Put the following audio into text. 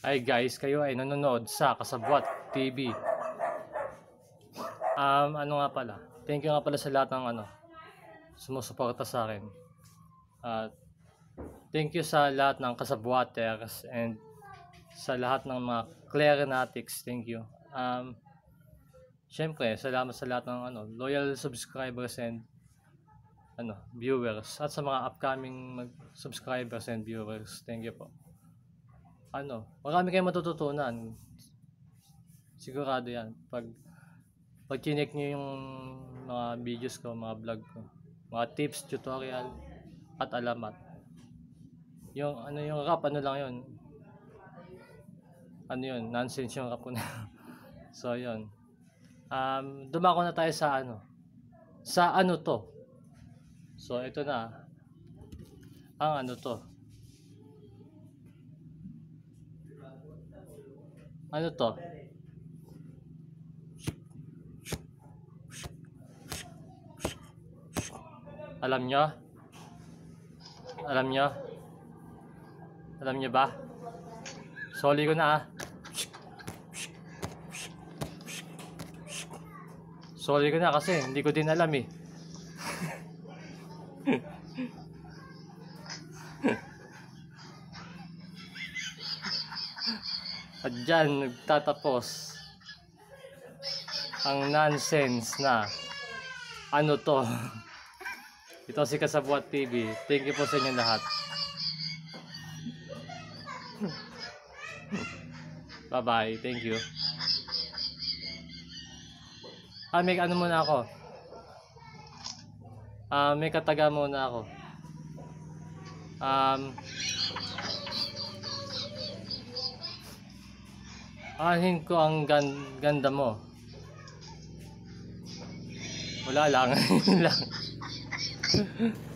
Hi guys, kayo ay nanonood sa Kasabwat TV. Ano nga pala? Thank you nga pala sa lahat ng sumusuporta sa akin. At thank you sa lahat ng Kasabwaters and sa lahat ng mga Clarinatics. Thank you. Syempre, salamat sa lahat ng loyal subscribers and viewers, at sa mga upcoming subscribers and viewers. Thank you po. Marami kayong matututunan. Sigurado yan. Pag chinek nyo yung mga videos ko, mga vlog ko, mga tips, tutorial, at alamat. Yung rap, lang yun. Nonsense yung rap ko na. So, yun. Dumako na tayo sa sa to. So, ito na. Ang to. Ano to? Alam nyo? Alam nyo? Alam nyo ba? Soli ko na Soli ko na kasi hindi ko din alam eh. At dyan nagtatapos ang nonsense na to. Ito si Kasabwat TV. Thank you po sa inyo lahat. Bye bye. Thank you. May muna ako. May kataga muna ako. Ahin ko ang ganda mo. Wala lang. Yun lang.